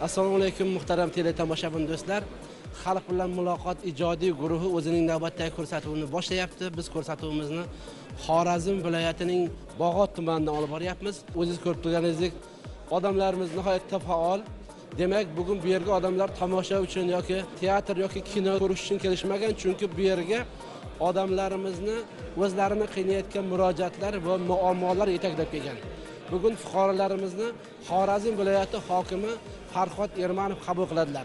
Assalomu alaykum muhtaram teletomoshabin do'stlar. Xalq bilan muloqot ijodiy guruhi o'zining navbatdagi ko'rsatuvini boshlayapti. Biz ko'rsatuvimizni Xorazm viloyatining Bog'ot tumanidan olib boryapmiz. O'zingiz ko'rib turganingizdek, odamlarimiz nihoyatda faol. Demak, bugun bu yerga odamlar tomosha uchun yoki teatr yoki kino ko'rish uchun kelishmagan, chunki bu yerga odamlarimizni o'zlarini qiynayotgan murojaatlar va muammolar yetaklab kelgan. Bugun fuqarolarimizni Xorazm viloyati hokimi Farhod Ermanov qabul qiladilar.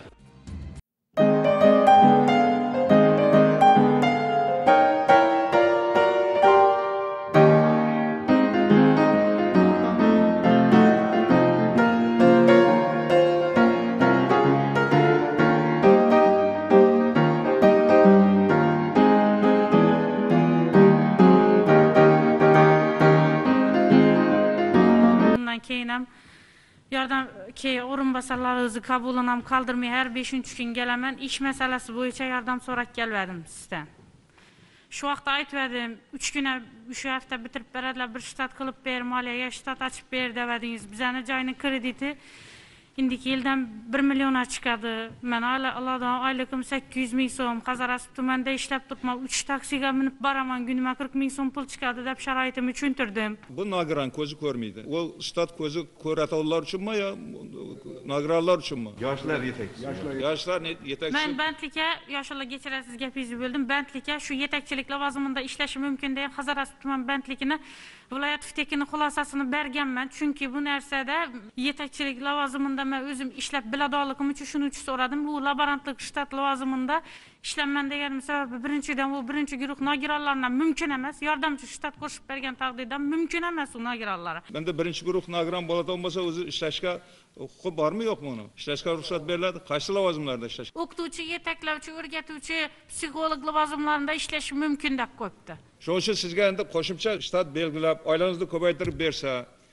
Yardım ki o'rinbosarlarimizni qabulinam qoldirmay har 5-chi kun kelaman. Ish masalasi bo'yicha yordam so'rab keldim sizdan. Shu vaqtda aytdim, 3 kun shu hafta bitirib beradilar, bir shtat qilib ber, moliyaga shtat ochib ber devadingiz. Bizani joyning krediti indiki yildan 1 million chiqadi. Men Allohdan oyligim 800 ming so'm, Qazarasib tumanda ishlab turibman. 3 taksiga minib boraman, kunima 40 ming so'm pul chiqadi deb sharoitimni tushuntirdim. Bu nogiron ko'zi ko'rmaydi. U shtat ko'zi ko'ratuvlar uchunmi yo nogironlar uchunmi? Yoshlar yetakchisi. Yoshlar yetakchisi. Men bandlikka, yoshlar kechirasiz gapingizni bo'ldim. Bandlikka shu yetakchilik lavozimida ishlashi mumkin degan Qazarasib tuman bandligini viloyat FTKning xulosasini berganman. Chunki bu narsada yetakchilik lavozimida men o'zim ishlab biladorligim uchun shuning uchun so'radim. Bu laborantlik shtat lavozimida ishlayman deganim sababi birinchidan u birinchi guruh nogironlardan mumkin emas. Yordamchi shtat qo'shib bergan taqdirda mumkin emas u nogironlar. Menda birinchi guruh nogiron bo'ladigan bo'lsa, o'zi ishlashga huquqi bormi yo'qmi uni? Ishlashga ruxsat beriladi. Qaysi lavozimlarda ishlash? O'qituvchi, yetaklovchi, o'rgatuvchi, psixolog lavozimlarida ishlash mumkin deb qo'yibdi. Shuning uchun sizga endi qo'shimcha shtat belgilab, oilangizni ko'paytirib bersa,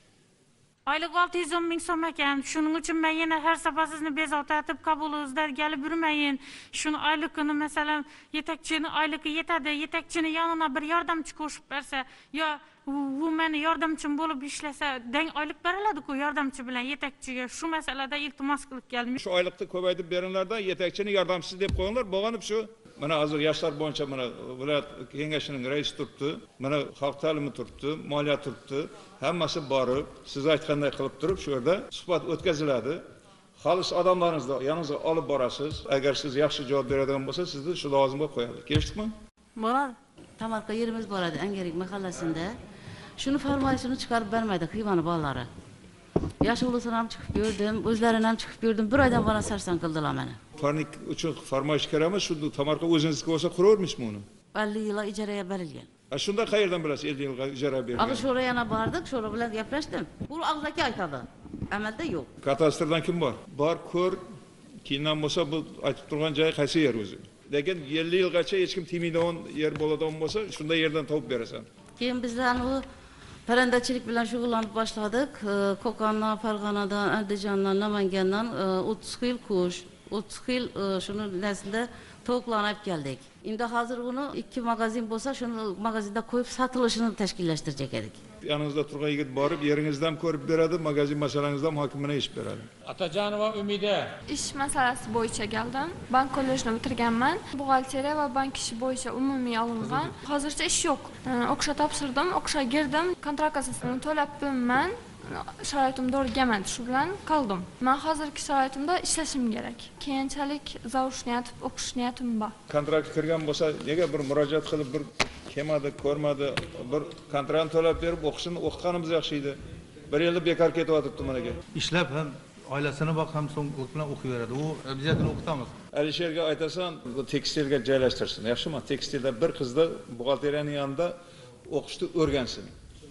oylik 610 ming so'm ekan. Shuning uchun men yana har safar sizni bezovtatib qabulingizdan kelib yurmayin. Shuni oyligini masalan yetakchini oyligi yetadi, yetakchini yonina bir yordamchi qo'shib bersa, yo u meni yordamchim bo'lib ishlasa, deng oylik beriladi-ku yordamchi bilan yetakchiga. Shu masalada iltimos qilib keldim. Shu oylikni ko'paytirib beringlardan yetakchini yordamchisi deb qo'yinglar. Bo'lganib shu mana hozir yoshlar bo'yicha mana viloyat kengashining raisi turibdi, mana xalq ta'limi turibdi, moliya turibdi. Hammasi borib, siz aytganday qilib turib, shu yerda suhbat o'tkaziladi. Xolis odamlaringizni yoningizga olib borasiz. Agar siz yaxshi javob beradigan bo'lsa, sizni shu lavozimga qo'yadi. Kelishdikmi? Bo'ladi. Tamarqa yerimiz bor edi, Angerik mahallasida. Shuni farmoyishini chiqarib bermaydi Xivani bolalari. Yosh o'g'lim ham chiqib ko'rdim, o'zlarini ham chiqib ko'rdim. Bir oydan bora sarson qildilar meni. Farnik uchun farmoyish kerakmi? Shu Tamarqa o'zingizniki bo'lsa quravermisizmi uni? 50 yil ijaraga berilgan. Shunda qayerdan bilasiz 50 yilga ijara bergan? Ag'ir sho'ra yana bordik, sho'ra bilan gaplashdim. Bu og'zaki aytadi. Amalda yo'q. Katastrdan kim bor? Bor, ko'r. Keyindan bo'lsa bu aytib turgan joy qaysi yer o'zi? Lekin 50 yilgacha hech kim temaydigan yer bo'ladigan bo'lsa, shunda yerdan topib berasan. Keyin bizlar u parandachilik bilan shug'ullanib boshladik. Qo'qondan, Farg'onadan, Andijondan, Namangandan 30 yil kush, 30 yil shuni naslida to'qlanib keldik. Endi hozir uni 2 magazin bo'lsa, shuni magazinda qo'yib sotilishini tashkillashtirajak edik. Yaningizda turgan yigit borib, yeringizni ham ko'rib beradi, magazin masalangizni ham hokim bilan eshitib beradi. Atajonova Umida. Ish masalasi bo'yicha keldim. Bank kollejini bitirganman. Buxgalteriya va bank ishi bo'yicha umumiy olingan. Hozircha ish yo'q. O'qishga topshirdim, o'qishga girdim. Kontrakt asosida to'labman. Sharoitim to'g'rigaman, shu bilan qoldim. Men hozirgi sharoitimda ishlashim kerak. Keyinchalik zavush niyatib o'qish niyatim bor. Kontrakt kirgan bo'lsa, nega bir murojaat qilib bir kelmadi, ko'rmadi, bir kontrakt to'lab berib o'qishini o'qitganimiz yaxshi edi. Bir yilda bekor ketyapti managa. Ishlab ham oilasini boq ham so'nglik bilan o'qiyveradi. U obyektini o'qitamiz. Alisherga aytasan, bu tekstilga joylashtirsin. Yaxshimi? Tekstilda bir qizni buxgalteriyaning yonida o'qishni o'rgansin.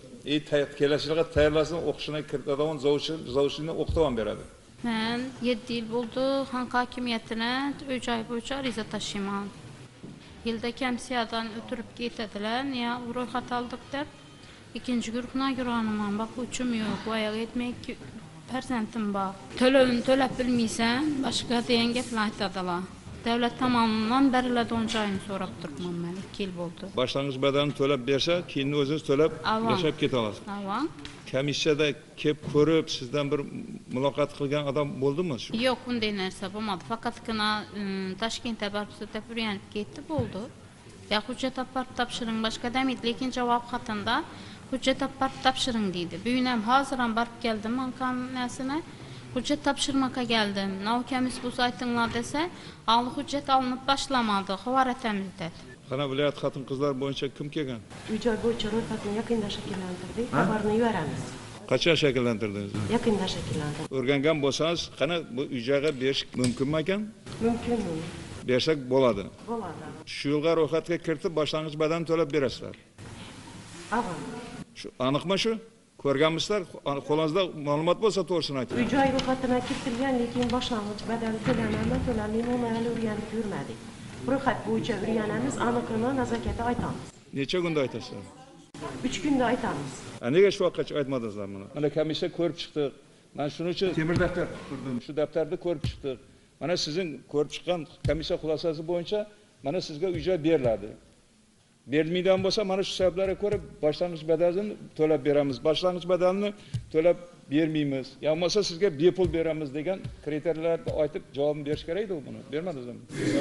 Kelashilga tayyorlasin, o'qishini kiritadigan zavushini o'qitib ham beradi. Men 7 yil bo'ldi xalq hokimiyatini uy-joy bo'yicha ariza tashiyman. Yilda komissiyadan o'tirib ketadilar, ya ro'yxat oldik deb. Ikkinchi guruh nogironiman, boquvchim yo'q, voyaga yetmay farzandim bor. To'lovini to'lab bilmaysan, boshqa degan gaplar aytadilar. Devlet tomonidan beriladi 10 oyini so'rab turibman men. 2 yil bo'ldi. Başlangıç bedelini to'lab bersa, keyin o'zingiz to'lab Avval. yashab keta olasiz. Avan. Komissiyada kelib ko'rib, sizdan bir muloqot qilgan odam bo'ldimi shu? Yo'q, bunday narsa bo'lmadi. Faqatgina Toshkentda borib so'tab o'rganib ketdi bo'ldi. Ya hujjat olib borib topshiring boshqa demeydi, lekin javob xatında hujjat olib borib topshiring deydi. Bugun ham hozir ham borib keldim mankanasini. Hujjat topshirmoqqa geldim. Navkamiz bu aytinglar desa, hali hujjat olinib boshlamadı. Xabar etamiz dedi. Qana viloyat xotin-qizlar bo'yicha kim kelgan? Uy-joy bo'yicha ro'yxatni yaqinda shakllantirdik. Xabarni yuboramiz. Qachon shakllantirdingiz? Yaqinda shakllantirdik. O'rgangan bo'lsangiz, qana bu uy-joyga berish mumkinmi ekan? Mumkin. Bersak bo'ladi. Bo'ladi. Shu yilga ro'yxatga kiritib, boshlang'ich bedelini to'lab berasizlar. Avan. Shu aniqmi shu? Ko'rganmisizlar? Qo'lingizda ma'lumot bo'lsa to'g'risini ayting. Uy-joy ro'yxatini kiritilgan, lekin boshlang'ich badal to'lanmaymi, uni o'rganib yurmadik. Ro'yxat bo'yicha o'rganamiz, aniqini nazokatda aytamiz. Necha kunda aytasizlar? 3 kunda aytamiz. Nega shu vaqtgacha aytmadingizlar buni? Mana komissiya ko'rib chiqdi. Men shuning uchun temir daftar qurdim. Shu daftarni ko'rib chiqdik. Mana sizning ko'rib chiqqan komissiya xulosasi bo'yicha mana sizga uy-joy beriladi. Berilmaydigan bo'lsa, mana shu sabablarga ko'ra boshlang'ich badalini to'lab beramiz. Boshlang'ich badalini to'lab bermaymiz. Ya bo'lmasa sizga bepul beramiz degan kriteriyalarni aytib javob berish kerak edi buni. Bermadingizmi?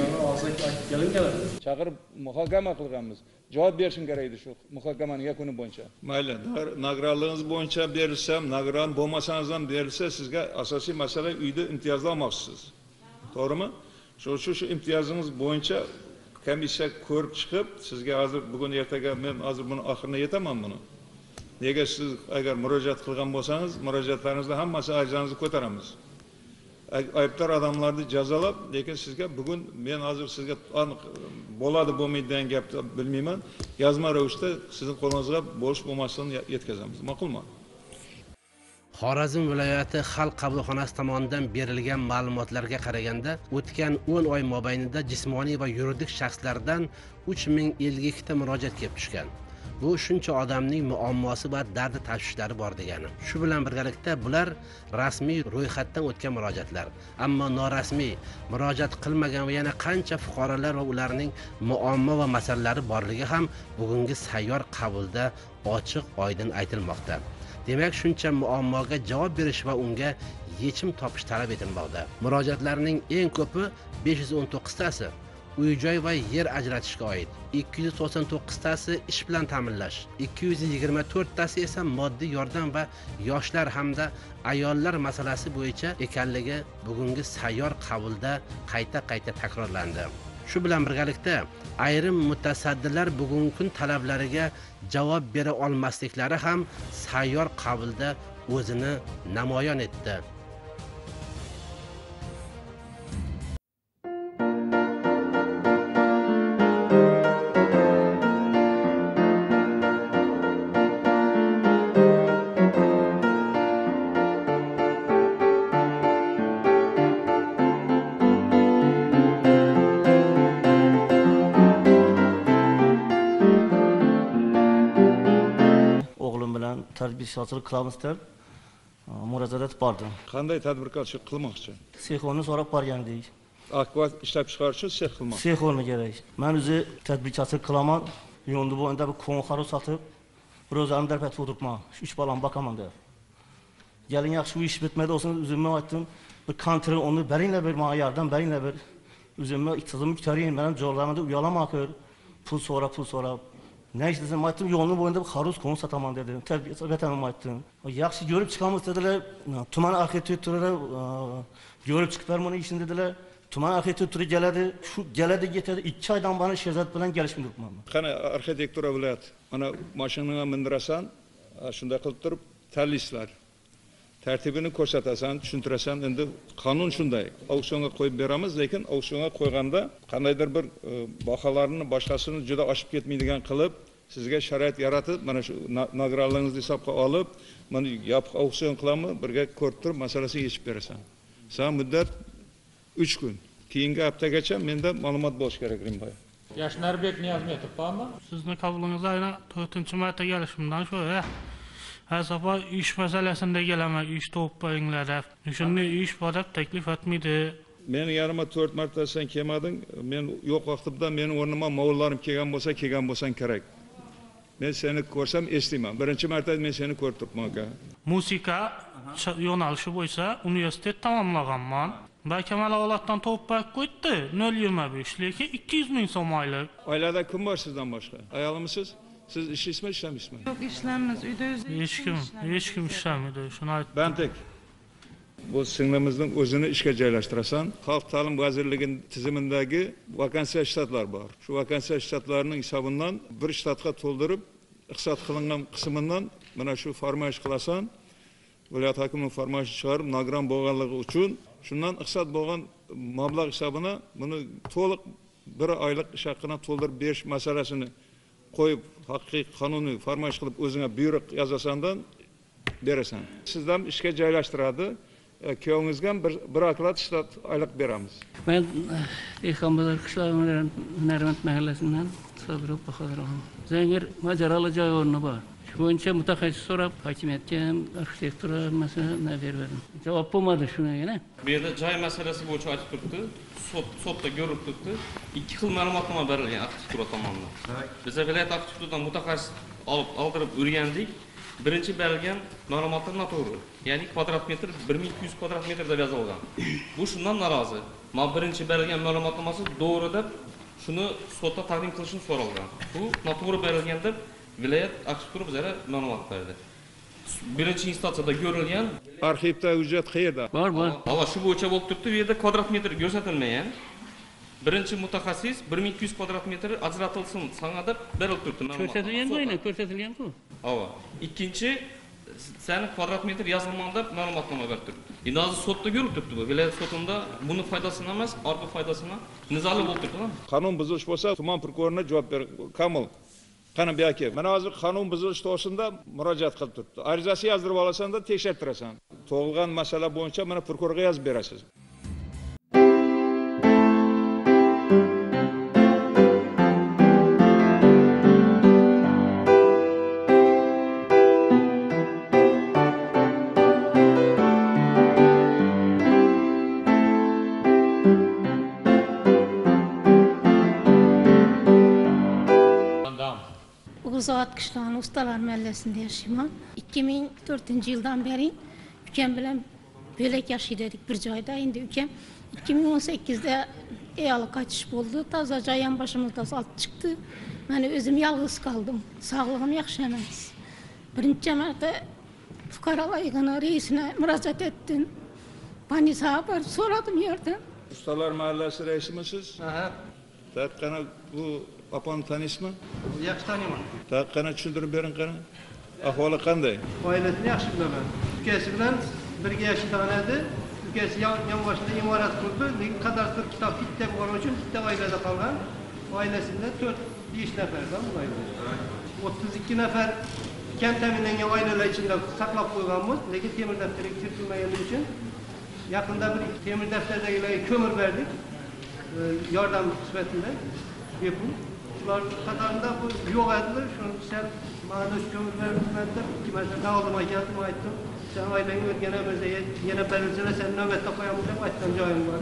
Chaqirib muhokama qilganmiz. Javob berishim kerak edi shu muhokamaning yakuni bo'yicha. Mayli, nagradligingiz bo'yicha berilsa, nagrad bo'lmasangiz ham berilsa, sizga asosiy masala uyda imtiyozli olmoqchisiz. To'g'rimi? Shu imtiyozingiz bo'yicha komissiya ko'rib chiqib, sizga hozir bugun ertaga men hozir buni oxiriga yetaman buni. Nega siz agar murojaat qilgan bo'lsangiz, murojaatlaringizda hammasi arizangizni ko'taramiz. Aybdor odamlarni jazolab, lekin sizga bugun men hozir sizga aniq bo'ladi bo'lmaydi degan gapni bilmayman. Yozma ravishda sizning qo'lingizga bo'lish bo'lmasligini yetkazamiz. Ma'qulmi? Xorazm viloyati xalq qabulxonasi tomonidan berilgan ma'lumotlarga qaraganda, o'tgan 10 oy mobaynida jismoniy va yuridik shaxslardan 3052 ta murojaat kelib tushgan. Bu shuncha odamning muammosi va dardi tashvishlari bor degani. Shu bilan birgalikda bular rasmiy ro'yxatdan o'tgan murojaatlar, ammo norasmiy murojaat qilmagan va yana qancha fuqarolar va ularning muammo va masalalari borligi ham bugungi sayyor qabulda ochiq oydin aytilmoqda. Demak, shuncha muammoga javob berish va unga yechim topish talab etilmoqda. Murojaatlarning eng ko'pi 519 tasi uy-joy va yer ajratishga oid, 299 tasi ish bilan ta'minlash, 224 tasi esa moddiy yordam va yoshlar hamda ayollar masalasi bo'yicha ekanligi bugungi sayyor qabulda qayta takrorlandi. Shu bilan birgalikda ayrim mutasaddilar bugungi kun talablariga javob bera olmasliklari ham sayyor qabulda o'zini namoyon etdi. tadbirkorchilik qilamiz deb murojaat etib bordim. Qanday tadbirkorchilik qilmoqchi? Sexonni so'rab borgandik. Akvat ishlab chiqarish uchun sex qilmoqchi. Sexonni kerak. Men o'zi tadbirkorchilik qilaman. Yo'lda bo'yida bir ko'nqaro sotib, bir o'zim darpat o'tiribman. 3 balam bakaman deb. Gelin yaxshi ish bitmedi olsun o'zimga aytdim. Bir kontrol onu beringlar bir menga yordam beringlar bir. O'zimga iqtisodimni ko'tarayım. Men joylarımda uyalamak pul so'rab. Ne işlesem aytdim, yolun boyunda bir xaruz konu sataman dedim. Terbiyetem aytdim. Yaxshi görüp çıkamız dediler. Tuman arxitektörü görüp çıkıp vermanı işin dediler. Tuman arxitektörü geledi. Şu geledi getirdi. 2 aydan bana şehzat bilen gelişmedi ben. Qana arxitektura viloyat. Ana mashinanga mindirasan, shunday qilib turib tanlaysizlar. Tartibini ko'rsatasan, tushuntirasan. Endi qonun shunday. Auksionga qo'yib beramiz, lekin auksionga qo'yganda qandaydir bir baholarni boshqasini juda oshib ketmaydigan qilib, sizga sharoit yaratib, mana shu nagradlaringizni hisobga olib, mana yopiq auksion qilamiz, birga ko'rib turib masalasini yechib berasan. Sen muddat 3 kun. Keyingi haftagacha menda ma'lumot bo'lish kerak Rimboy. Yashnarbek Niyozmetov bormi? Sizni qabulingizga 4-marta kelishimdan shu her sabah iş meselesinde gelemek, iş toplayınlar hep. Şimdi iş var hep teklif etmedi. Meni yanıma 4 marta sen kelmading. Men yo'q vaqtimda mening o'rnima movullarim kelgan bo'lsang kerak. Men seni ko'rsam eslayman. Birinchi marta men seni ko'rib turibman aka. Musiqa yo'nalishi bo'yicha universitet tamomlaganman. Baykamal avloddan topib qo'ydi 0,25 lekin 200 ming so'm oylik. Oilada kim bor sizdan boshqa? Ayolimisiz? Siz ishlaysizmi, ishlamaysizmi? Yo'q, ishlaymiz. Uyda Hech kim ishlamaydi. Shuni aytdim. Bantek. Bu singlimizning o'zini ishga joylashtirasan. Xalq ta'lim vazirligining tizimidagi vakansiya shtatlar bor. Shu vakansiya shtatlarining hisobidan bir shtatga to'ldirib, iqtisod qilingan qismidan mana shu farmoyish qilasan. Viloyat hokimining farmoyishi chiqarib, nogiron bo'lganligi uchun shundan iqtisod bo'lgan mablag' hisobini buni to'liq bir oylik ish haqini to'ldirib berish masalasini qo'yib, haqiqiy qonuniy farmoyish qilib o'zingga buyruq yozasandan berasan. Sizdan ishga joylashtiradi. Kuyovingizga bir oklad shtat oylik beramiz. Men Dehqonbozor qishloq Hunarmand mahallasidan Sobirov Bahodirov. Zangir majaralı joy o'rni bor. Shu bo'yicha mutaxassis so'rab, hokimiyatga ham arxitektura masalalarini berdim. Javob bo'lmadi shunagina. Bu yerda joy masalasi bo'yicha aytib turibdi. Sotda ko'rib turibdi. 2 xil ma'lumotnoma berilgan arxitektura tomonidan. Biz viloyat arxitekturadan mutaxassis oldirib o'rgandik. Birinchi berilgan ma'lumotlar noto'g'ri. Ya'ni kvadrat metr 1200 kvadrat metr deb yozilgan. Bu shundan norozi. Men birinchi berilgan ma'lumotnomasi to'g'ri deb shuni sotda taqdim qilishni so'ralgan. Bu noto'g'ri berilgan deb viloyat arxitektura bizga ma'lumot berdi. Birinchi instansiyada ko'rilgan arxivda hujjat qayerda? Bor. Hava shu bo'yicha bo'lib turibdi. Bu yerda kvadrat metr ko'rsatilmagan. Birinchi mutaxassis 1200 kvadrat metr ajratilsin sana deb berilib turibdi. Ko'rsatilgan-ku. Hava. Ikkinchi seni kvadrat metr yozilgan deb ma'lumotnoma berib turibdi. Endi hozir sotda ko'rib turibdi bu. Viloyat sotunda buni foydasini emas, orqa foydasini nizoli bo'lib turibdi. Qonun buzilish bo'lsa, tuman prokurorina javob ber. Kamil. Qani bu aka, mana hozir qonun buzilish to'g'risida murojaat qilib turibdi. Arizasi yozdirib olasan-da tekshirtirasan. Tug'ilgan masala bo'yicha mana prokurorga yozib berasiz. Uzoat Qishlog'in Ustalar mahallesinde yaşayman. 2004 yıldan beri ülkem bilen bölek yaşaydık bir joyda. Endi ülkem 2018'de eyalı kaçış oldu. Taza joyam başımızda salt çıktı. Ben özüm yalnız kaldım. Sağlığım yaxşı emas. Birinci marta Fuqarolar yig'ini reisine müracaat ettim. Banisaga borib so'radim yerdan. Ustalar mahallesi reisimisiz? Aha. Taqqana bu apani tanıysizmi? Yaxshi taniyman. Taqqana tushuntirib bering qani. Ahvoli qanday? Oilasini yaxshi bilaman. Ukasi bilan birga yashagan edi. Ukasi yonboshida imorat qurdi, lekin kadastr kitob bitta bo'lgani uchun bitta oilada qolgan. Oilasida 4-5 nafardan bo'ladi. 32 nafar kam ta'minlangan oilalar ichida saqlab qo'yganmiz, lekin temir daftarga kiritilmagani uchun yaqinda bir temir daftardagilarga ko'mir berdik. Yordam sifatida bepul. Ular qatorida bu yo'q edilar. Shuni sen mana shu ko'mir beribman deb ikki marta davomga keldim, aytdim. Sen oilangga o'tganimizda yana berilsalar sen navbatda qo'yamiz deb aytgan joyim bor.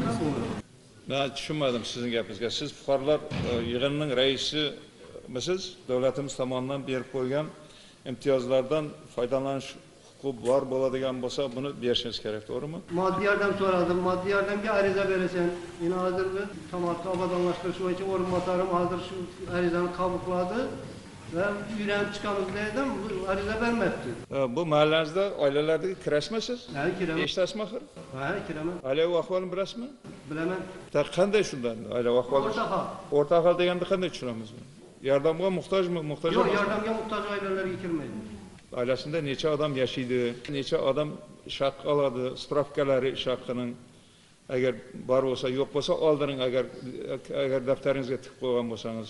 Ben tushunmadim sizin gapingizga. Siz fuqarolar yig'inining raisimisiz? Davlatimiz tomonidan berib qo'ygan imtiyozlardan foydalanish huquqi bor bo'ladigan bo'lsa, buni berishingiz kerak, to'g'rimi? Moddiy yordam so'radim. Moddiy yordamga ariza berasan. Yine hozir tomorqa obodonlashtirish bo'yicha o'rinbosarim hozir shu arizani qabul qiladi va uylanib chiqamiz dedim, ariza bermabdi. Bu mahallangizda oilalardagi kirasmisiz? Ha, kiraman. Eshitasizmi axir? Ha, kiraman. Oila ahvolini bilasizmi? Bilaman. Qanday shundan? Oila ahvoli? O'rta ahol. O'rta ahol deganda qanday tushunamiz? Yordamga muhtojmi? Muhtoj Yo'q, emas. yordamga muhtoj oilalarga kirmaydi. Ailesinde neçe adam yaşaydı, neçe adam iş hakkı aladı, spravkaları iş hakkının eğer var olsa yok olsa aldırın eğer defterinize tık koygan olsanız.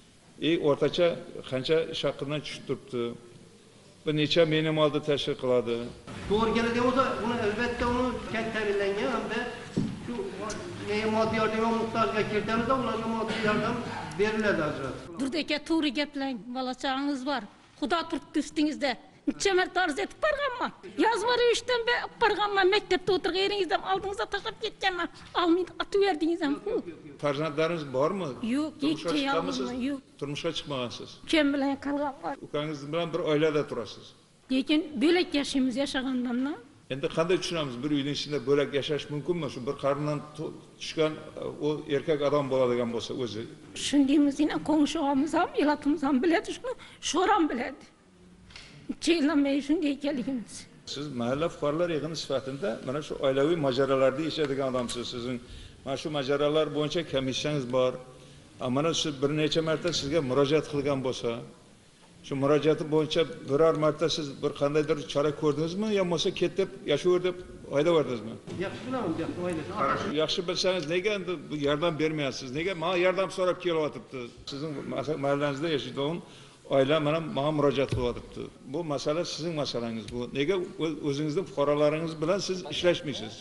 Ortaça kança iş hakkından çıktırdı. Bu neçe minimalda teşkil kıladı. Doğru geldi o da onu elbette onu kendi teminlengen hem de şu maddi yardıma muhtajga kirdiğimizde onlarga maddi yardım veriledi hazret. Buradaki tuğru geplen, bala çağınız var. Xudo turibdi üstünüzde. Çemer tarz etip barganman. Yazvarı işten be barganman mektepte oturgan yerinizden aldığınızda taşıp ketkenman. Almayın atıverdinizden. Farzandlarınız var mı? Yok, Turmuşa hiç çıkmamışsınız? yok. Turmuşa çıkmamışsınız. Kim bilen kalgan var. Ukanız bilen bir ailede turasınız. Lekin bölek yaşayımız yaşagandan. Endi qanday tushunamiz bir uyning ichida bo'lak yashash mumkinmi? Shu bir qarndan tushgan o erkak adam bo'ladigan bo'lsa o'zi. Shundaymiz yine komşuğumuz ham, elatimiz ham biladi shuni, sho'ram biladi. Cheylamay shunday ekanligimiz. Siz mahalla fuqarolar yig'ini sifatida mana shu oilaviy mojarolarda yashaydigan odamsiz. Sizning mana shu mojarolar bo'yicha komissiyangiz bor. Mana shu bir necha marta sizga murojaat qilgan bo'lsa, şu müracaatı boyunca birer marta siz bir qandaydir chora ko'rdingizmi, yo bo'lmasa ket deb yashaver deb haydaverdingizmi? Yaxshi bilaman, yaxshi. Yaxshi bilsangiz nega endi bu yordam bermayapsiz? Nega menga yordam so'rab kelyapti? Sizning mahallangizda yashaydigan oila mana menga murojaat qilyapti. Bu masala sizning masalangiz bu. Nega o'zingizning fuqarolaringiz bilan siz ishlashmaysiz?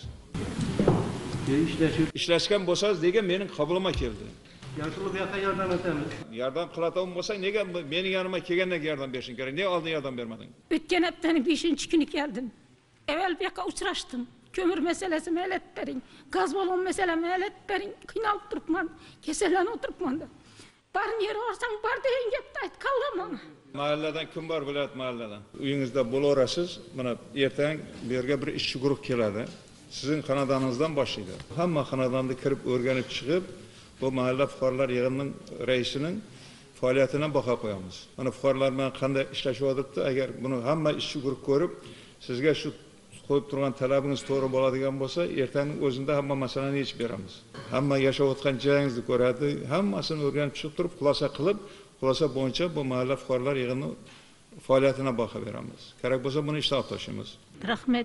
Ishlashgan bo'lsangiz nega mening qabulimga keldi? Yartılıp yaka yardım etemiz. Yardım qiladigan bo'lsa nega mening yanıma kelgandan yardım berishing kerak? Nega oldin yardım bermading? O'tgan haftaning 5-kuni keldim. Evvel bir yaka uchrashdim. Kömür meselesi melet bering, gaz balon meselesi melet bering. Qiynalib turibman, kasallanib o'tiribman. Barni yeri borsang bar degan gapni aytganman. Mahalladan kim bor viloyat mahalladan? Uyingizda bo'laverasiz. Mana ertaga bu yerga bir ishchi guruh keladi. Sizning xonadoningizdan boshlaydi. Hamma xonadonni kirib o'rganib chiqib, bu mahalla fuqarolar yig'inining raisining faoliyatidan baho qo'yamiz. Mana fuqarolar bilan qanday ishlashyapti, agar buni hamma ishchi guruh ko'rib, sizga shu qo'yib turgan talabingiz to'g'ri bo'ladigan bo'lsa, ertaning o'zida hamma masalani yechib beramiz. Hamma yashayotgan joyingizni ko'radi, hammasini o'rganib chiqib turib, xulosa qilib, xulosa bo'yicha bu mahalla fuqarolar yig'ini faoliyatidan baho beramiz. Kerak bo'lsa buni ishdan olib tashlaymiz. Rahmat.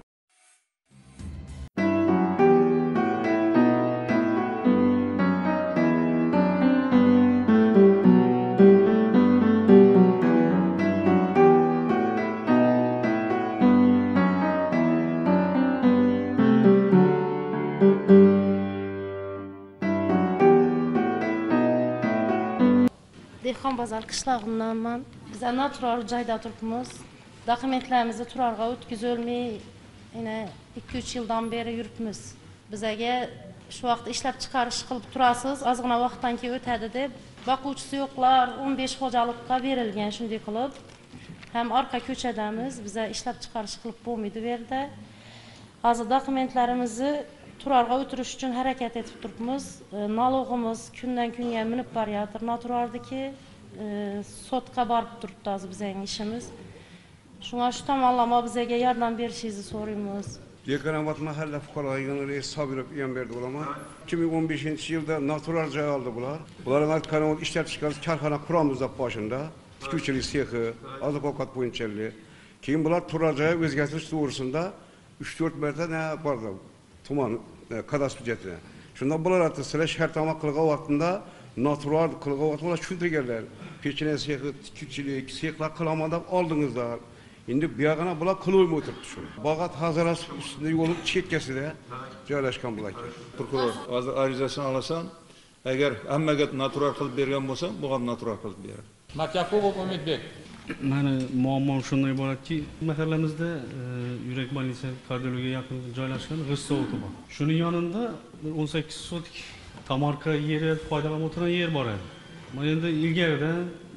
Dehqon bozor qishlog'imdanman. Biz natural joyda turibmiz. Dokumentlarimizni turarga o'tkazolmay, yana 2-3 yildan beri yuribmiz. Bizga shu vaqt ishlab chiqarish qilib turasiz, ozgina vaqtdan keyin o'tadi deb, boquvchisi yo'qlar, 15 xo'jalikqa berilgan shunday qilib. Ham orqa ko'chadamiz, biza ishlab chiqarish qilib bo'lmaydi bu yerda. Hozir dokumentlarimizni turarga o'tirish uchun harakat etib turibmiz. Nalogimiz kundan kunga minib boryapti. Naturaldiki sotqa borib turibdi hozir bizning ishimiz. Shunga shu tomonlama bizga yordam berishingizni so'raymiz. Yekanabat mahalla fuqarolar yig'ini reis Sobirov berdi bo'lama. 2015-yilda natural joy oldi bular. Bularning kanal ishlab chiqarish korxona quramiz deb boshida. Tikuvchilik sexi, oziq-ovqat bo'yichalik. Keyin bular turar joy o'zgartirish to'g'risida 3-4 marta bordi. Tuman kadastr hujjatini. Shunda bular sizlar shartnoma qilgan vaqtida natural qilgan vaqtda tushuntirganlar. Pechene sexi, tikuvchilik, sexlar qilaman deb oldingizlar. Endi bu yog'ina bular qilolmay o'tiribdi shu. Bog'at hazarasi ustida yo'lning chekkasida joylashgan bular. Prokuror hozir arizasini olasan, agar hammaga natural qilib bergan bo'lsa, bu ham natural qilib beradi. Matyakov Umidbek. Mani muammom shunday iboratki, mahallamizda yurak больница kardiologiya yaqin joylashgan G'issovut bor. Shuning yonida 18 sotik tomorqa yeri foydalanib o'tirgan yer bor edi. Mana endi ilgaridan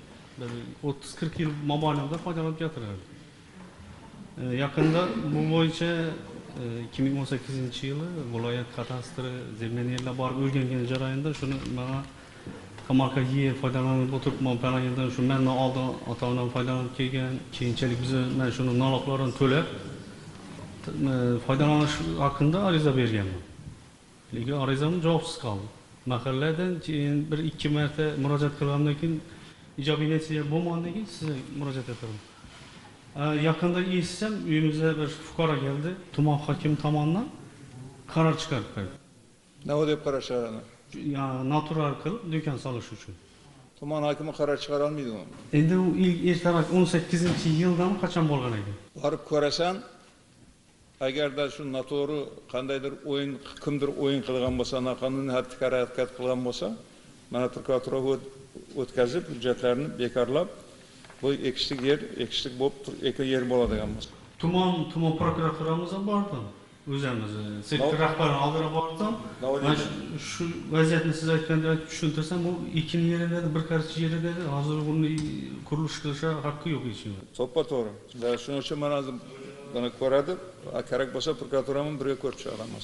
30-40 yil mobaynida foydalanib keltiradi. Yaqinda bu bo'yicha 2018-yili viloyat kadastri zemlani yerlar borib o'rgangan jarayonda shuni mana tomorqa yer foydalanib o'tiribman palangadan shu mendan oldin ota-onam foydalanib kelgan, keyinchalik biz men shuni noloqlarini to'lab foydalanish haqida ariza berganman. Lekin arizam javobsiz qoldi. Mahalladan keyin 1-2 marta murojaat qilgandan keyin ijobiy natija bo'lmagandan keyin sizga murojaat etaman. Yaqinda eshitsam, uyimizga bir fuqaro keldi, tuman hokimi tomonidan qaror chiqarib qo'ydi. Nima deb qaror chiqaradi? Natural qilib do'kon solish uchun. Tuman hokimi qaror chiqara olmaydimi? Endi u ertaroq 18-yildan qachon bo'lgan ekan? Borib ko'rasan, agarda shu noto'g'ri qandaydir o'yin, kimdir o'yin qilgan bo'lsa, qonuniy harakat qilgan bo'lsa, mana prokuraturaga o'tkazib hujjatlarni bekorlab Bu ekishlik yer, ekishlik bo'lib ekin yer bo'ladigan bo'lsa. Tuman prokuraturamiz ham bordi. O'zimiz sektor rahbarining oldiga bordim. Mana shu vaziyatni siz aytgandek tushuntirsam, bu ekin yerida bir qarich yerida hozir uni qurilish qilishga haqqi yo'q hech kim. To'g'ri. Shuning uchun mana hozir buni ko'radi, kerak bo'lsa prokuraturamiz birga ko'rib chiqamiz.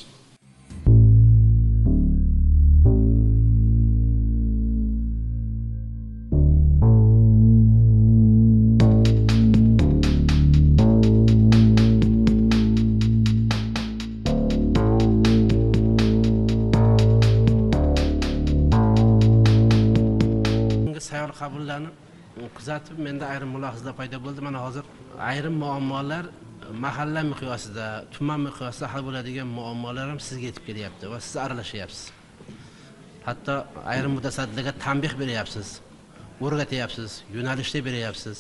Sayyor qabullarni kuzatib, menda ayrim mulohazalar paydo bo'ldi. Mana hozir ayrim muammolar mahalla miqyosida, tuman miqyosida hal bo'ladigan muammolar ham sizga yetib kelyapti va siz aralashyapsiz. Hatto ayrim mutasaddilarga tanbeh beryapsiz, o'rgatyapsiz, yo'nalishlar beryapsiz.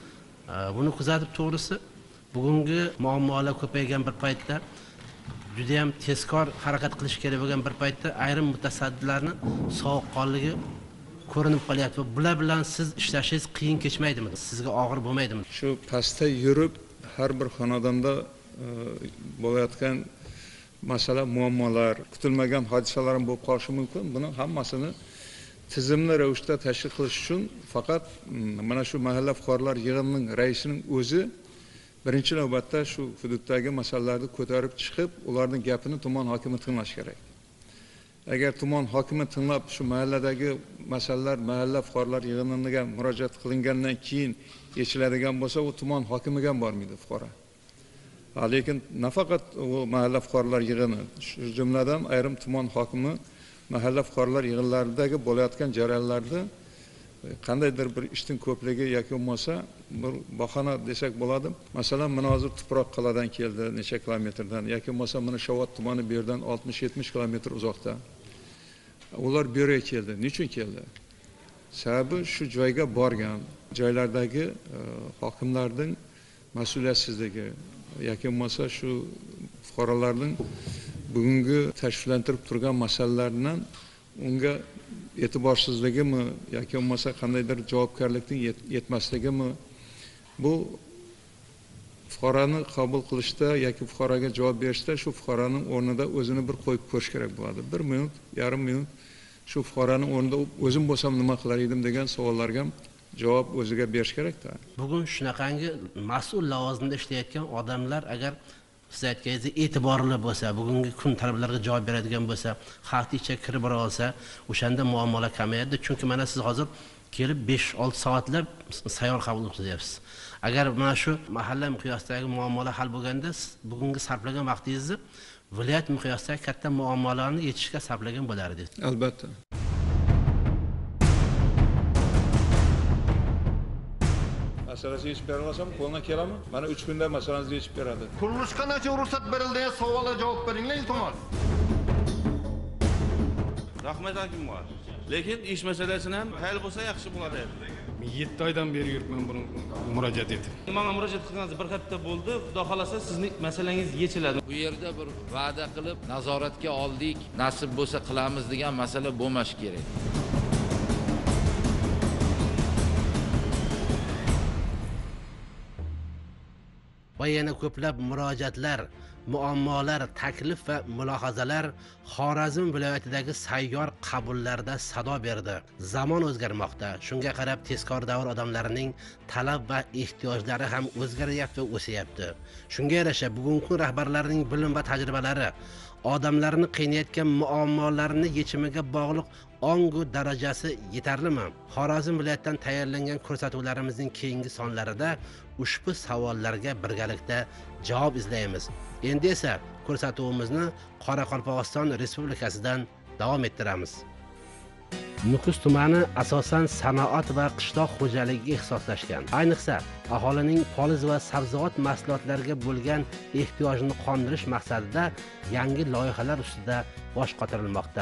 Buni kuzatib, to'g'risi bugungi muammolar ko'paygan bir paytda juda ham tezkor harakat qilish kerak bo'lgan bir paytda ayrim mutasaddilarni sovuqqonligi ko'rinib qolyapti. Bular bilan siz ishlashingiz qiyin kechmaydimi? Sizga og'ir bo'lmaydimi? Shu pastda yurib har bir xonadonda bo'layotgan masala, muammolar, kutilmagan hodisalar ham bo'lib qolishi mumkin. Buni hammasini tizimli ravishda tashkil qilish uchun faqat mana shu mahalla fuqarolar yig'inining raisining o'zi birinchi navbatda shu hududdagi masalalarni ko'tarib chiqib, ularning gapini tuman hokimi tinglash kerak. Agar tuman hokimi tinglab shu mahalladagi masalalar mahalla fuqarolar yig'iniga murojaat qilingandan keyin yechiladigan bo'lsa, u tuman hokimiga ham bormaydi fuqaro. Lekin nafaqat u mahalla fuqarolar yig'ini, shu jumladan ayrim tuman hokimi mahalla fuqarolar yig'inlaridagi bo'layotgan jarayonlarda qandaydir bir ishning ko'pligi yoki bo'lmasa bir bahona desak bo'ladi. Masalan, mana hozir tuproq qaladan keldi, necha kilometrdan, yoki bo'lmasa mana Shovot tumani bu yerdan 60-70 kilometr uzoqda. Ular bu yerga keldi. Nechun keldi? Sababi shu joyga borgan joylardagi hokimlarning mas'uliyatsizligi yoki bo'lmasa shu fuqarolarning bugungi tashvishlantirib turgan masalalardan unga e'tiborsizligimi yoki bo'lmasa qandaydir javobgarlikning yetmasligimi, bu fuqaroni qabul qilishda yoki fuqaroga javob berishda shu fuqaroning o'rnida o'zini bir qo'yib ko'rish kerak bo'ladi. 1 minut, yarim minut shu fuqaroning o'rnida o'zim bo'lsam nima qilar edim degan savollarga javob o'ziga berish kerak-da. Bugun shunaqangi mas'ul lavozimda ishlayotgan odamlar agar siz aytganingizdek e'tiborli bo'lsa, bugungi kun talablariga javob beradigan bo'lsa, xalq ichiga kirib bora olsa, o'shanda muammolar kamayadi. Chunki mana siz hozir kelib 5-6 soatlab sayyor qabul qilyapsiz. Agar mana shu mahalla miqyosidagi muammolar hal bo'lganda, bugungi sarflagan vaqtingizni viloyat miqyosidagi katta muammolarni yechishga sarflagan bo'lardingiz. Albatta. Masalasi yechib bera olsam, qo'ldan kelaman. Mana 3 kunda masalangizni yechib beradi. Qurilishga qancha ruxsat berildi degan savolga javob beringlar, iltimos. Rahmat akimlar. Lekin ish masalasini ham hal bo'lsa yaxshi bo'ladi. Men 7 oydan beri yuribman buni murojaat etib. Menga murojaat qilganingiz bir hafta bo'ldi. Xudo xolasa sizning masalangiz yechiladi. Bu yerda bir va'da qilib nazoratga oldik, nasib bo'lsa qilamiz degan masala bo'lmash kerak. Va yana ko'plab murojaatlar, muammolar, taklif va mulohazalar Xorazm viloyatidagi sayyor qabullarda sado berdi. Zamon o'zgarmoqda. Shunga qarab tezkor davr odamlarining talab va ehtiyojlari ham o'zgaryapti va o'syapti. Shunga yarasha bugungi kun rahbarlarining bilim va tajribalari odamlarni qiynayotgan muammolarni yechimiga bog'liq ongu darajasi yetarlimi? Xorazm viloyatidan tayyorlangan ko'rsatuvlarimizning keyingi sonlarida ushbu savollarga birgalikda javob izlaymiz. Endi esa ko'rsatuvimizni Qoraqalpog'iston Respublikasidan davom ettiramiz. Nukus tumani asosan sanoat va qishloq xo'jaligiga ixtisoslashgan. Ayniqsa, aholining poliz va sabzavot mahsulotlariga bo'lgan ehtiyojini qondirish maqsadida yangi loyihalar ustida bosh qotirilmoqda.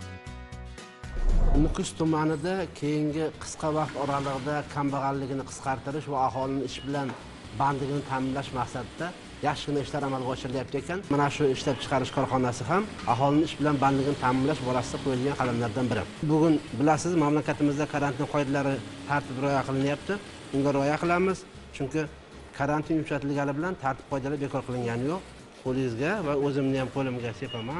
Nukus tumanida keyingi qisqa vaqt oralig'ida kambag'alligini qisqartirish va aholini ish bilan bandligini ta'minlash maqsadida yaxshigina ishlar amalga oshirilyapti ekan. Mana shu ishlab chiqarish korxonasi ham aholining ish bilan bandligini ta'minlash borasida qo'yilgan qadamlardan biri. Bugun bilasiz, mamlakatimizda karantin qoidalari tartib rioya qilinyapti. Unga rioya qilamiz, chunki karantin yumshatilgani bilan tartib qoidalar bekor qilingani yo'q. Qo'lingizga va o'zimni ham qo'limga sepaman.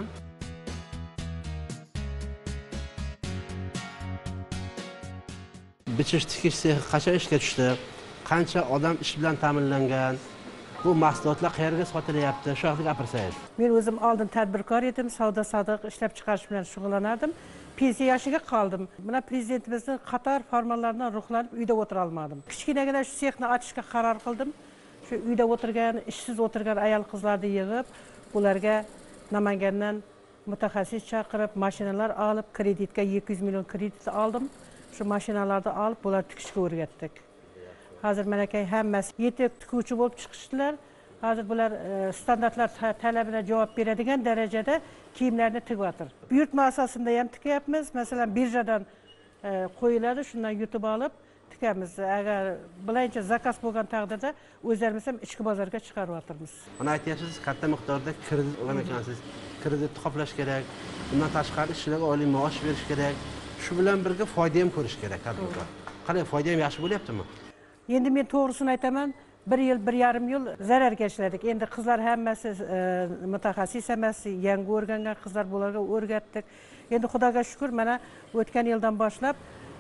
Bichish tikish sexi qancha ishga tushdi, qancha odam ish bilan ta'minlangan, bu mahsulotlar qayerga sotilyapti, shu haqida gapirsangiz. Men o'zim oldin tadbirkor edim, savdo-sotiq ishlab chiqarish bilan shug'ullanardim. Pensiya yoshiga qoldim. Mana prezidentimizning qator farmonlaridan ruhlanib uyda o'tira olmadim. Kichkinagina shu sexni ochishga qaror qildim. Shu uyda o'tirgan, ishsiz o'tirgan ayol qizlarni yig'ib, ularga Namangandan mutaxassis chaqirib, mashinalar olib, kreditga 200 million kredit oldim. Shu mashinalarni olib, bular tikishga o'rgatdik. Hozir menakay hammasi yetek tikuvchi bo'lib chiqishdilar. Hozir bular standartlar talabına javob beradigan darajada kiyimlarni tikyapti. Buyurtma asosida ham tikyapmiz. Masalan, birjadan qo'yiladi, shundan yutib olib tikamiz. Agar bilancha zakaz bo'lgan taqdirda o'zlarimiz ham ichki bozorga chiqaryapmiz. Mana aytyapsiz, katta miqdorda kredit olgan ekansiz. Kreditni qoplash kerak. Bundan tashqari ishchilarga oylik maosh berish kerak. Shu bilan birga foyda ham ko'rish kerak tadbirkor. Qanday foyda ham yaxshi bo'lyaptimi? Endi men to'g'risini aytaman, 1 yil, 1,5 yil zararga ishladik. Endi qizlar hammasi mutaxassis emas, yangi o'rgangan qizlar bularga o'rgatdik. Endi Xudoga shukr, mana o'tgan yildan boshlab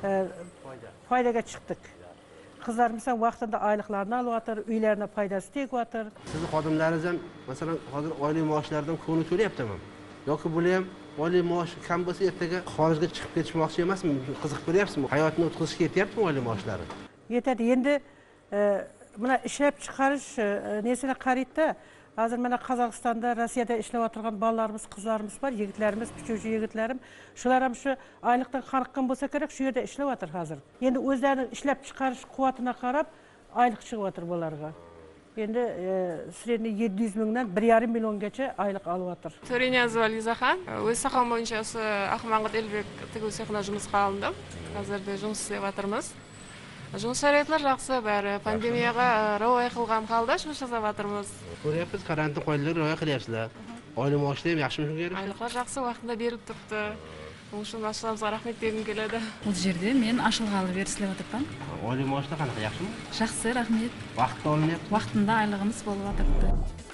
foydaga chiqdik. Qizlarimiz ham vaqtida oyliqlarini olyapti, uylarına foydasi tegyapti. Sizning xodimlaringiz ham masalan hozir oylik maoshlardan ko'ngli to'layaptimi? Yoki bular ham oylik maosh kam bo'lsa ertaga xorijga chiqib ketishmoqchi emasmi? Qiziq ko'ryapsizmi? Hayotini o'tkazishga yetyaptimi oylik maoshlari? Yetadi. Endi mana ishlab chiqarish nesini qaraydi. Hozir mana Qozog'istonda, Rossiyada ishlab o'tirgan bolalarimiz, qizlarimiz bor, yigitlarimiz, kuchuvchi yigitlarim. Shular ham shu oylikdan qoniqqan bo'lsa kerak, shu yerda ishlab o'tir hozir. Endi o'zlarining ishlab chiqarish quvvatına qarab oylik chiqib o'tir bularga. Endi sredniy 700 mingdan 1,5 milliongacha oylik olib o'tir. Меня звали Zahan. O'z soham bo'yicha Ahmang'it Elbek tikuv sexida жұмысқа alındım. Hozirda жұмыс істеп жатырмыз. Жұмыс sharoitlar жақсы, bari pandemiyaga rioya qilgan holda жұмыс жасап жатырмыз. Ko'ryapsiz, karantin qoidalariga rioya qilyapsizlar. Oylik maoshlar ham yaxshimi shunga yarasha? Oyliqlar жақсы, vaqtida berib turibdi. Buning uchun boshlig'imizga rahmat degim keladi. Bu yerda men ashilg'ali beri ishlab o'tiribman. Oylik maoshlar qanaqa, yaxshimi? Yaxshi, rahmat. Vaqtida olinyapti? Vaqtida oylig'imiz bo'lib o'tiribdi.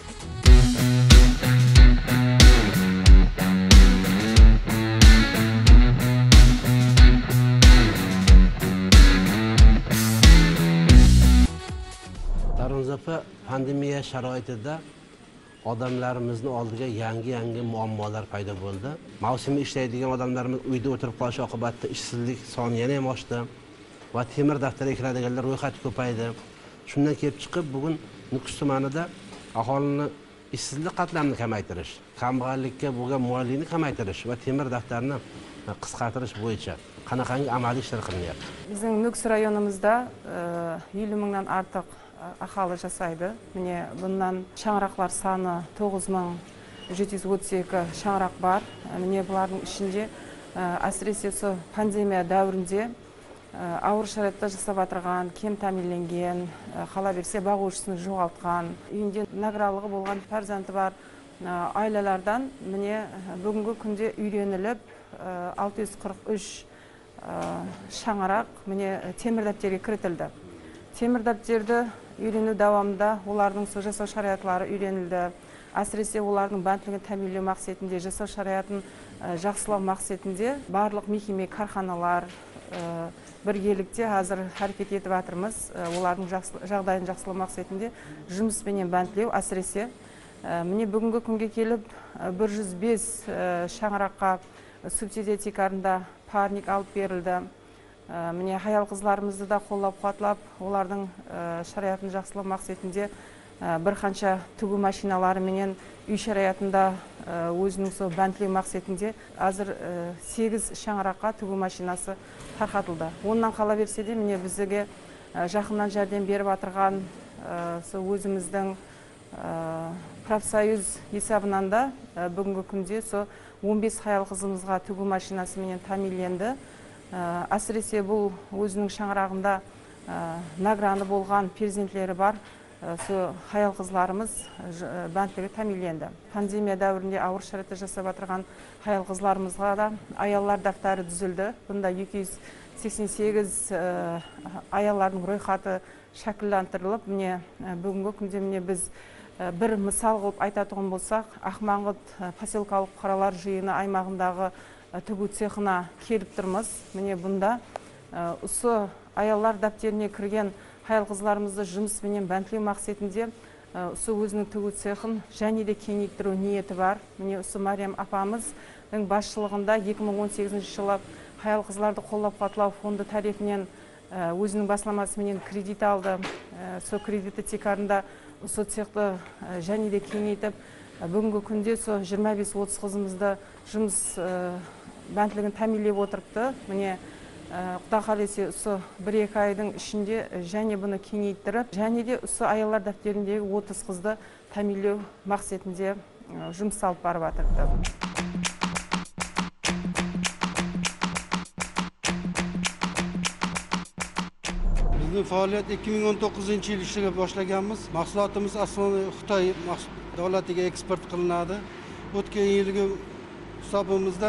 Darunzapa pandemiya sharoitida odamlarimizni oldiga yangi muammolar paydo bo'ldi. Mavsumiy ishlaydigan odamlarimiz uyda o'tirib qolishi oqibatida ishsizlik soni yana ham oshdi va temir daftarga kiradiganlar ro'yxati ko'paydi. Shundan kelib chiqib, bugun Nukus tumanida aholini ishsizlik qatlamini kamaytirish, kambag'allikka bo'lgan moyillikni kamaytirish va temir daftarni qisqartirish bo'yicha qanaqangi amaliy ishlar qilinyapti? Bizning Nukus rayonimizda 50 mingdan ortiq aholi yashaydi. Mine bundan shang'roqlar soni 9732 shang'roq bor. Mine bularning ishinde asirese shu pandemiya davrinde ağır sharoitda жасап отырған, кем ta'minlangan, qala berse bag'uvchisini жоғалтқан, uyinde nagralығы bo'lgan farzandi bor ailelerden mine bugungi kunda uylenilib 643 shang'roq mine temir daftarga kiritildi. Temir daftarda үйлену davomida ularning жасау shariatlari үйленildi. Әсіресе олардың bandligini ta'minlау maqsadida, жасау shariatini жақсылау maqsadida барлық мекеме, karxanalar birgelikte hozir hareket etib жатырмыз. Ularning жағдайын жақсылау maqsadida жұмыспенен bandlау әсіресе mine bugungi kunga kelib 105 shang'roqqa subsidiya tekarында parnik alып berildi. Mine hayal qizlarimizni da qo'llab-quvvatlab, ularning shariatini жақсылау maqsadida bir qancha tugu mashinalari menen uy sharoitida o'zining so bandlik maqsadida hozir 8 shang'roqqa tugu mashinasi tarqatildi. Ondan qala berse de mene bizga yaqindan jardam berib o'tirgan o'zimizning profsoyuz hisobidan da bugungi kunda so 15 hayal qizimizga tugu mashinasi menen ta'minlendi. Әсіресе бұл өзінің шаңырағында награны болған перзентлері бар Şu hayal kızlarımız bandligi ta'minlendi. Pandemiya davrında ağır şartda жасап атырган hayal kızlarımızga da ayallar daftarı düzüldü. Bunda 288 ayalların ro'yxati shakllantirilib, mine bugungi kunda mine biz bir misal qilib aytadigan bo'lsak, Aqmang'it poselkalik qaralar jiyini aymag'indagi tügü tsexina kelib turmiz. Mine bunda usu ayallar dafterine kirgen hayal kızlarımızda жұмыс менен бәнтлеу мақсатында усы өзінің тігу цехын және де кеңейтіру ниеті бар. Міне усы Мариям апамыздың басшылығында 2018 жылы hayal kızларды қолдап қуатлау фонды тарапынан өзінің басламасы менен кредит алды. Со кредиті текарында усы цехты және де кеңейтіп, бүгінгі күнде со 25-30 қызымызды жұмыс бәнтлігін тәминлеп отырыпты. Міне Құда қаласа осы 1-2 айдың ішінде және бұны кеңейттіріп, және де осы аялар дәптеріндегі 30 қызды тәминлеу мақсатында жұмыс алып барып жатырды. Bizning faoliyat 2019 yil ishiga boshlaganmiz. Mahsulotimiz asosiy Xitoy davlatiga eksport qilinadi. O'tgan yilgi hisobimizda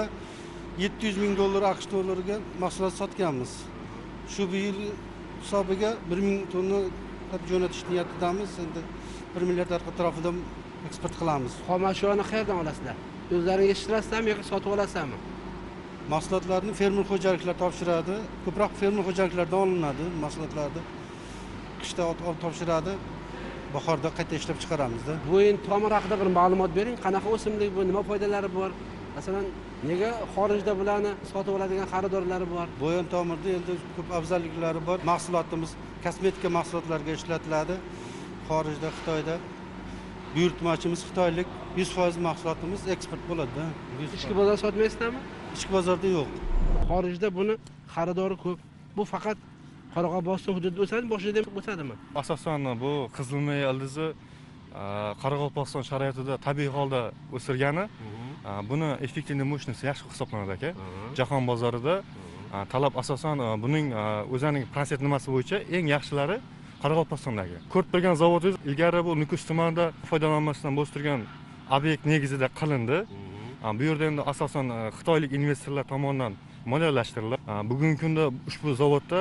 $700,000 AQSh dollariga mahsulot sotganmiz. Shu yil hisobiga 1,000 tonna jo'natish niyatidamiz. Endi 1 milliard atrofidan eksport qilamiz. Xomashyolarni qayerdan olasizlar? O'zlaringiz yetishtirasizlarmi yoki sotib olasizlarmi? Mahsulotlarni fermer xo'jaliklar topshiradi. Ko'proq fermer xo'jaliklardan olinadi mahsulotlarni. Qishda olib topshiradi. Bahorda qayta ishlab chiqaramizda. Bu endi tomir haqida bir ma'lumot bering. Qanaqa o'simlik bu, nima foydalari bor? Masalan, nega xorijda bularni sotib oladigan xaridorlari bor? Bo'yon tomirda endi ko'p afzalliklari bor. Mahsulotimiz kosmetika mahsulotlarga ishlatiladi. Xorijda, Xitoyda buyurtmachimiz xitoylik 100% mahsulotimiz eksport bo'ladi. Ichki bozor sotmaysizlarmi? Ichki bozorda yo'q. Xorijda buni xaridori ko'p. Bu faqat Qoraqalpog'iston hududida o'sadi, boshqa yerda o'sadimi? Asosan bu qizilma ildizi Qoraqalpog'iston sharoitida tabiiy holda o'sirgani, buni effektivniy mощности yaxshi hisoblanadi aka. Jahon bozorida talab asosan buning o'zining prosent nimasi bo'yicha eng yaxshilari Qoraqalpog'istondagi. Ko'rib turgan zavodimiz ilgari bu Nukus tumanida foydalanmasdan bo'z turgan obyekt negizida qilindi. Bu yerda endi asosan xitoylik investorlar tomonidan moliyalashtirilib, bugungi kunda ushbu zavodda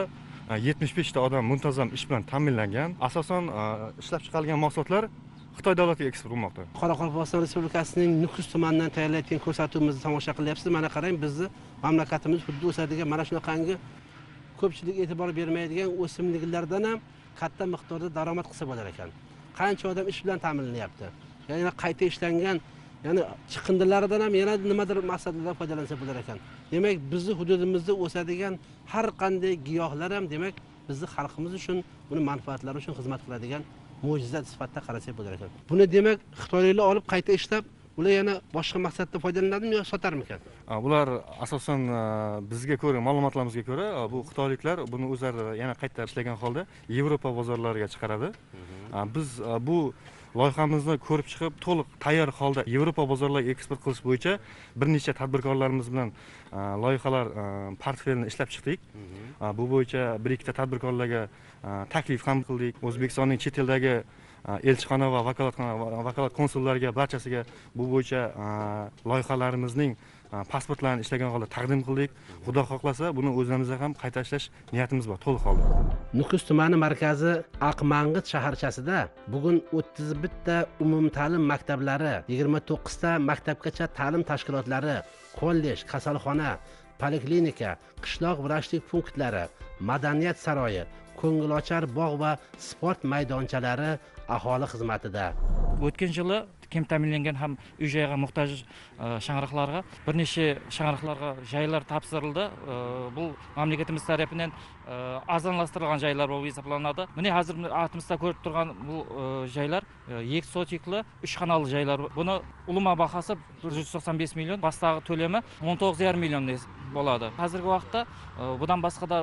75 ta odam muntazam ish bilan ta'minlangan. Asosan ishlab chiqarilgan mahsulotlar Xitoy davlatiga eksport bo'lmoqda. Qoraqalpog'iston Respublikasining Nukus tumanidan tayyorlayotgan ko'rsatuvimizni tomosha qilyapsiz. Mana qarang, bizni mamlakatimiz xuddi o'sadigan mana shunaqangi ko'pchilik e'tibor bermaydigan o'simliklardan ham katta miqdorda daromad qilsa bo'lar ekan. Qancha odam ish bilan ta'minlanyapti. Ya'ni qayta ishlangan, ya'ni chiqindilaridan ham yana nimadir maqsadlarda foydalansa bo'lar ekan. Demak, bizning hududimizda o'sadigan har qanday giyohlar ham demak bizning xalqimiz uchun, uni manfaatlari uchun xizmat qiladigan mo'jiza sifatida qarasak bo'lar ekan. Buni demak xitoyliklar olib qayta ishlab, ular yana boshqa maqsadda foydalanadimi yo sotarmikan? Bular asosan bizga ko'ra, ma'lumotlarimizga ko'ra, bu xitoyliklar buni o'zlari yana qayta ishlagan holda Yevropa bozorlariga chiqaradi. Biz bu loyihamizni ko'rib chiqib, to'liq tayyor holda Yevropa bozorlariga eksport qilish bo'yicha bir necha tadbirkorlarimiz bilan loyihalar portfelini ishlab chiqdik. Bu bo'yicha bir ikkita tadbirkorlarga taklif ham qildik. O'zbekistonning chet eldagi elchixona va vakolat konsullariga barchasiga bu bo'yicha loyihalarimizning pasportlarini ishlagan holda taqdim qildik. Xudo xohlasa, buni o'zimizga ham qayta ishlash niyatimiz bor, to'liq holda. Nukus tumani markazi Aqmang'it shaharchasida bugun 31 ta umumta'lim maktablari, 29 ta maktabgacha ta'lim tashkilotlari, kollej, kasalxona, poliklinika, qishloq vrachlik punktlari, madaniyat saroyi, ko'ngilochar bog' va sport maydonchalari aholi xizmatida. O'tgan yili kim ta'minlangan ham uy-joyga muhtoj shahardlarga bir necha shahardlarga joylar topshirildi. Bu mamlakatimiz tomonidan arzonlashtirilgan joylar bo'lib hisoblanadi. Mana hozir ortimizda ko'rib turgan bu joylar 2 sotikli 3 xonali joylar. Buni ulama bahasi 195 million, bastagi to'lami 19,5 million bo'ladi. Hozirgi vaqtda bundan boshqa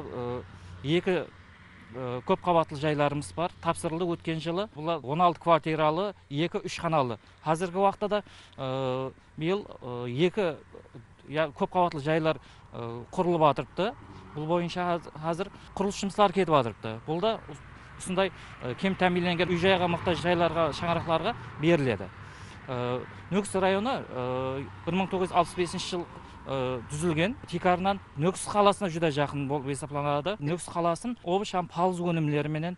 2 ko'p qavatli joylarimiz bor. Topshirildi o'tgan yili. Bular 16 kvartirali, 2-3 xonali. Hozirgi vaqtda bu yil 2 ko'p qavatli joylar qurilib o'tiribdi. Bu bo'yicha hozir qurilish ishlari ketib o'tiribdi. Bunda ушундай кем ta'minlangan uy-joyga muhtoj joylarga, shang'araqlarga beriladi. Nukus rayoni 1965-yil düzülgen. Tikardan Nukus qalasına juda yaqin bo'lib hisoblanadi. Nukus qalasin obish ham palz өнімлері менен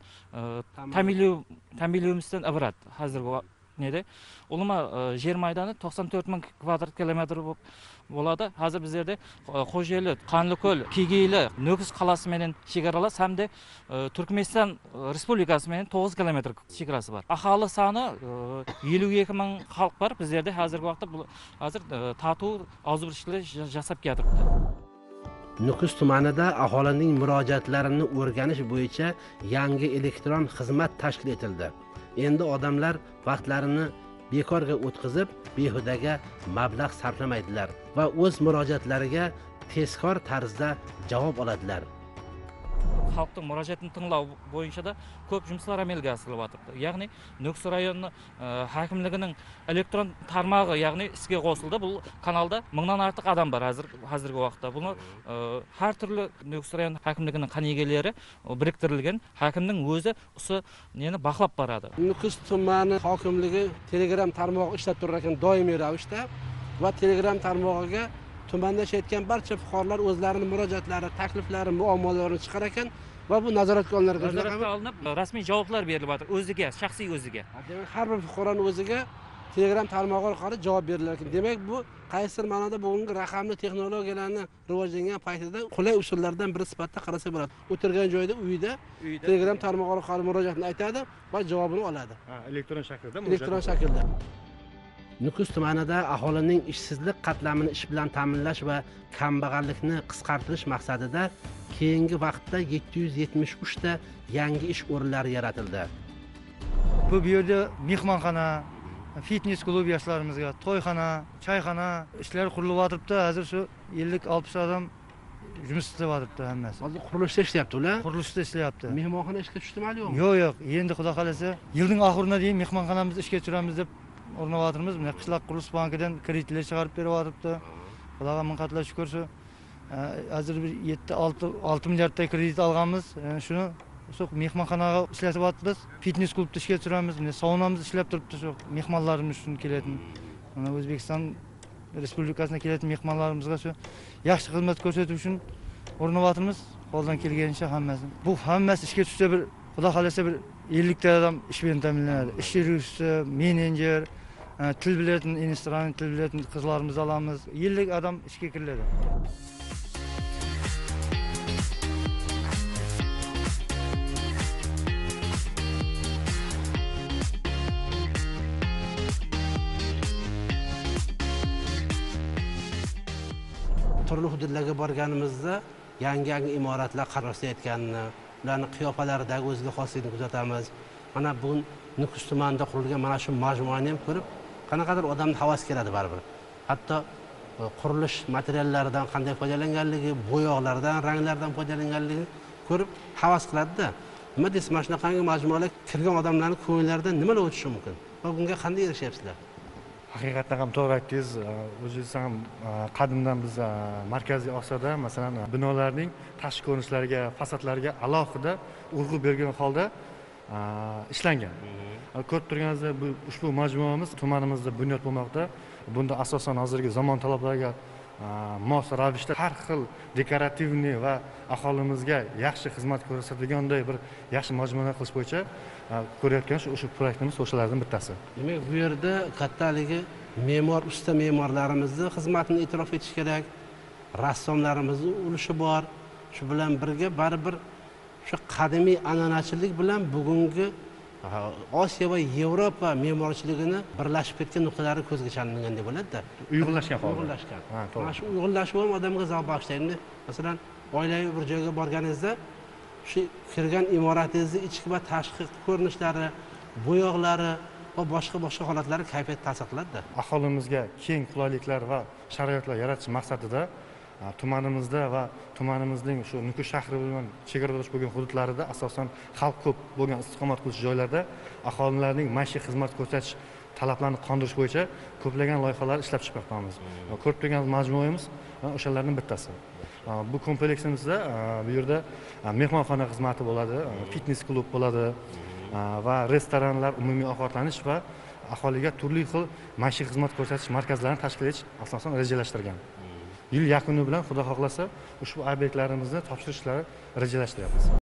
ta'minlashdan iborat hozirgi nede. Ulama yer maydoni 94 ming kvadrat kilometr bo'ladi. Hozir bizlarda Qo'sheli, Qanliko'l, Kegeyli, Nukus qalasi menен chegaralari hamda Turkmeniston Respublikasi menен 9 kilometr chegarasi bor. Aholi soni 52 ming xalq bor. Bizlarda hozirgi vaqtda hozir tatuv ozburishlar jasab keltiribdi. Nukus tumanida aholining murojaatlarini o'rganish bo'yicha yangi elektron xizmat tashkil etildi. Endi odamlar vaqtlarini bekorga o'tkazib, behudaga mablag' sarflamaydilar va o'z murojaatlariga tezkor tarzda javob oladilar. Xalqning murojaatini tinglov bo'yicha da ko'p жұмыстар amalga oshiryapti. Ya'ni Nukus rayoni hokimligining elektron tarmog'i, ya'ni isga qo'shildi. Bu kanalda 1000 dan ortiq odam bor hozirgi vaqtda. Buni har turli Nukus rayoni hokimligining qanigalari biriktirilgan. Hokimning o'zi neni baqlab boradi. Nukus tumani hokimligi Telegram tarmog'i ishlab turar ekan doimiy ravishda va Telegram tarmog'iga tumanda yashayotgan barcha fuqarolar o'zlarining murojaatlari, takliflari, muammolarini chiqar ekan va bu nazoratga olinib, rasmiy javoblar berilyapti o'ziga, shaxsiy o'ziga. Demak, har bir fuqaroning o'ziga Telegram tarmog'i orqali javob berilar ekan. Demak, bu qaysidir ma'noda bugungi raqamli texnologiyalarni rivojlangan paytida qulay usullardan biri sifatida qarasa bo'ladi. O'tirgan joyda, uyida Telegram tarmog'i orqali murojaatini aytadi va javobini oladi. Elektron shaklda. Elektron shaklda. Nukus tumanida aholining ishsizlik qatlamini ish bilan ta'minlash va kambag'allikni qisqartirish maqsadida keyingi vaqtda 773 ta yangi ish o'rinlari yaratildi. Bu yerda mehmonxona, fitness klub yoshlarimizga, to'yxona, choyxona ishlar qurilib o'tiribdi. Hozir shu 50-60 odam жұмыс істеп жатырыпты hammasi. Hozir qurilishda ishlayapti ular? Qurilishda ishlayapti. Mehmonxona ishga tushdimi yo'qmi? Yo'q, endi xudo xolasa yilning oxirina deyim mehmonxonamizni ishga tushiramiz deb o'rnatyapmiz. Mana qishloq qurilish bankidan kreditlar chiqarib beryapti. Xudoga ming qatla shukr shu. Hozir bir 7-6 milliardta kredit olganmiz. Shuni shu mehmonxonaga ishlatyapmiz. Fitness klubda ishga tushiramiz. Mana saunamiz ishlab turibdi shu mehmonlarimiz uchun keladi. Mana O'zbekiston Respublikasına kelетін mehmonlarimizga shu yaxshi xizmat ko'rsatish uchun o'rnatyapmiz. Qo'ldan kelganicha hammasi. Bu hammasi ishga tushsa bir xudo xolasa bir 50 ta odam ish bilan ta'minlanadi. Ish yurguvchisi, menejer, til bilетін, iностранный til bilетін qizlarimizni olamiz. 50 odam ishga kiriladi. Turli hududlarga borganimizda yangi imoratlar qurilayotganini, ularning qiyofalaridagi o'ziga xosligini kuzatamiz. Mana bugun Nukus tumanida qurilgan mana shu majmuani ham ko'rib, qanaqadir odamning havas keladi baribir. Hatto qurilish materiallaridan qanday foydalanganligi, bo'yoqlardan, ranglardan foydalanganligi ko'rib havas qiladi-da. Nima deysiz, mana shunaqangi majmualar kirgan odamlarning ko'ngillaridan nimalar o'tishi mumkin? Va bunga qanday erishyapsizlar? Haqiqatdan ham to'g'ri aytdingiz. O'zingiz ham qadimdan biz Markaziy Osiyoda masalan binolarning tashqi ko'rinishlariga, fasadlariga alohida urg'u bergan holda ishlangan. Ko'rib turganingizdek, ushbu majmuamiz tumanimizda bunyod bo'lmoqda. Bunda asosan hozirgi zamon talablariga mos ravishda har xil dekorativniy va aholimizga yaxshi xizmat ko'rsatadiganday bir yaxshi majmualar qilish bo'yicha ko'rayotgan o'sha proyektimiz o'shalardan bittasi. Demak, bu yerda kattaligi me'mor, usta me'morlarimizni xizmatini e'tirof etish kerak. Rassomlarimizning ulushi bor. Shu bilan birga baribir shu qadimiy an'anachilik bilan bugungi Osiyo va Yevropa me'morchiligini birlashib ketgan nuqtalari ko'zga chalingan deb bo'ladi-da. Uyg'unlashgan holda. Uyg'unlashgan. Mana shu uyg'unlashuv ham odamga zavq bag'ishlaydi. Masalan, oilaviy bir joyga borganingizda shu kirgan imoratingizning ichki va tashqi ko'rinishlari, bo'yoqlari va boshqa holatlari kayfiyat ta'sir qiladi-da. Aholimizga keng qulayliklar va sharoitlar yaratish maqsadida tumanimizda va tumanimizning shu Nukus shahri bilan chegaradosh bo'lgan hududlarida asosan xalq ko'p bo'lgan istiqomat qilish joylarda aholilarning maishiy xizmat ko'rsatish talablarni qondirish bo'yicha ko'plagan loyihalar ishlab chiqmoqdamiz. Ko'rib turgan majmuamiz o'shalarning bittasi. Bu kompleksimizda bu yerda mehmonxona xizmati bo'ladi, fitness klub bo'ladi va restoranlar, umumiy ovqatlanish va aholiga turli xil maishiy xizmat ko'rsatish markazlarini tashkil etish asosan rejalashtirgan. Yil yakuni bilan xudo xohlasa ushbu obyektlarimizni topshirishlari rejalashtiryapmiz.